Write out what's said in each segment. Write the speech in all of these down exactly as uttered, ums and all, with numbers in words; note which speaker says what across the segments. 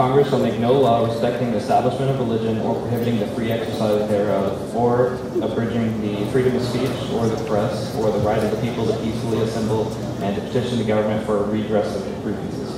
Speaker 1: Congress shall make no law respecting the establishment of religion or prohibiting the free exercise thereof, or abridging the freedom of speech or the press, or the right of the people to peacefully assemble and to petition the government for a redress of grievances.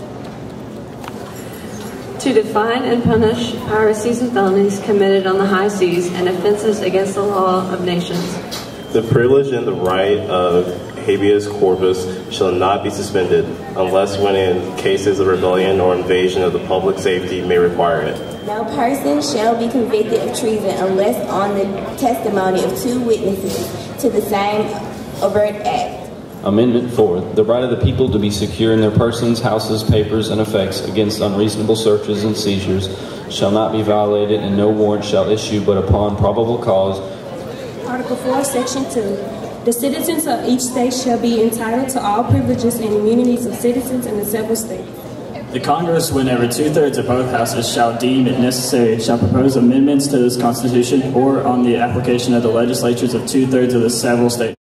Speaker 2: To define and punish piracies and felonies committed on the high seas and offenses against the law of nations.
Speaker 3: The privilege and the right of habeas corpus shall not be suspended unless when in cases of rebellion or invasion of the public safety may require it.
Speaker 4: No person shall be convicted of treason unless on the testimony of two witnesses to the same overt act.
Speaker 5: Amendment four. The right of the people to be secure in their persons, houses, papers, and effects against unreasonable searches and seizures shall not be violated, and no warrant shall issue but upon probable cause.
Speaker 6: Article four, Section two. The citizens of each state shall be entitled to all privileges and immunities of citizens in the several states.
Speaker 7: The Congress, whenever two-thirds of both houses shall deem it necessary, shall propose amendments to this Constitution or on the application of the legislatures of two-thirds of the several states.